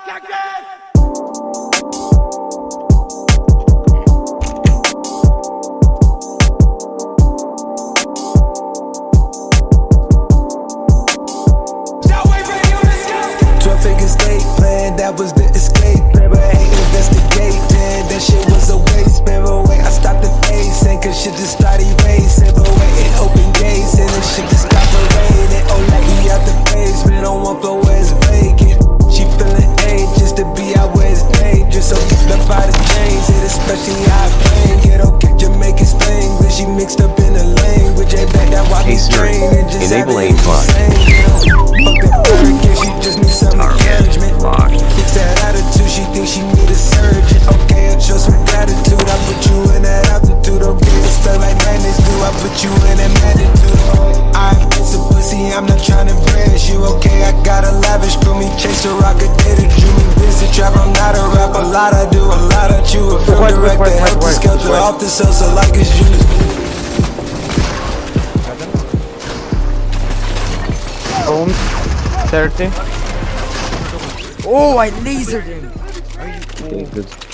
That was the escape, never ain't investigating. That shit was a waste, man, but wait, I stopped the facing, cause shit just started racing. But wait, it opened gates, and this shit just got paraded. Oh, like we out the basement, on one floor where it's vacant. She feeling anxious to be out where it's dangerous, so get up out of chains, it especially high flame. Get okay, Jamaican slang, but she mixed up in the language. Ain't back that walking train, and just enable aim fun. Fuck that hurricane, she just needs some encouragement. That attitude, she thinks she need a surgeon. Okay, I'll show some gratitude. I put you in that altitude. Okay, it's stuff like madness do. I put you in that magnitude. I ain't been some pussy, I'm not trying to embarrass you. Okay, I got a lavish crew. Me chase a rocket, data drew me busy trap. I'm not a rap, a lot I do, a lot I chew. A film director, help the skelter off the cells, so like it's you. Boom. 30. Oh, I lasered him. Okay, good.